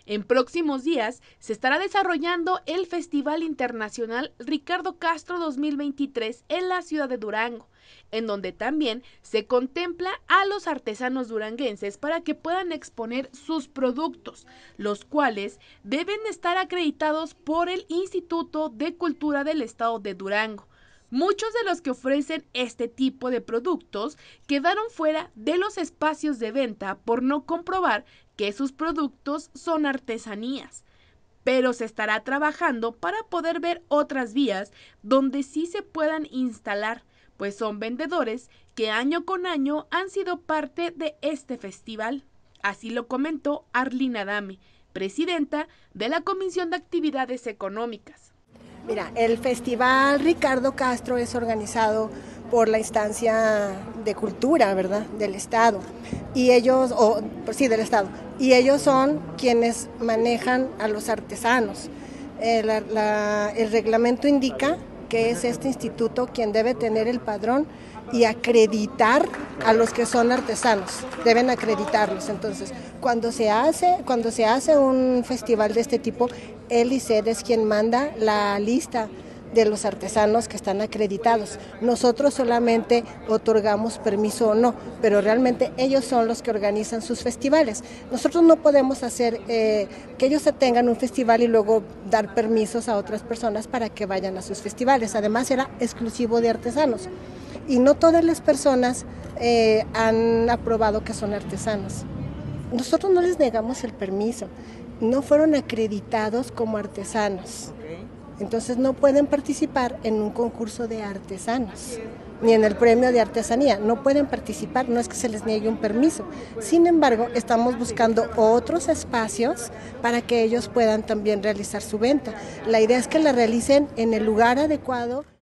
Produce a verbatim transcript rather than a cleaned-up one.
En próximos días se estará desarrollando el Festival Internacional Ricardo Castro dos mil veintitrés en la ciudad de Durango, en donde también se contempla a los artesanos duranguenses para que puedan exponer sus productos, los cuales deben estar acreditados por el Instituto de Cultura del Estado de Durango. Muchos de los que ofrecen este tipo de productos quedaron fuera de los espacios de venta por no comprobar que sus productos son artesanías, pero se estará trabajando para poder ver otras vías donde sí se puedan instalar, pues son vendedores que año con año han sido parte de este festival. Así lo comentó Arlene Adame, presidenta de la Comisión de Actividades Económicas. Mira, el Festival Ricardo Castro es organizado por la instancia de cultura, ¿verdad?, del Estado, y ellos, o sí, del Estado, y ellos son quienes manejan a los artesanos. Eh, la, la, el reglamento indica que es este instituto quien debe tener el padrón y acreditar a los que son artesanos, deben acreditarlos. Entonces, cuando se hace, cuando se hace un festival de este tipo, el I C E D es quien manda la lista de los artesanos que están acreditados. Nosotros solamente otorgamos permiso o no, pero realmente ellos son los que organizan sus festivales. Nosotros no podemos hacer eh, que ellos tengan un festival y luego dar permisos a otras personas para que vayan a sus festivales. Además, era exclusivo de artesanos y no todas las personas eh, han aprobado que son artesanos. Nosotros no les negamos el permiso, no fueron acreditados como artesanos. Entonces no pueden participar en un concurso de artesanos, ni en el premio de artesanía, no pueden participar, no es que se les niegue un permiso. Sin embargo, estamos buscando otros espacios para que ellos puedan también realizar su venta. La idea es que la realicen en el lugar adecuado.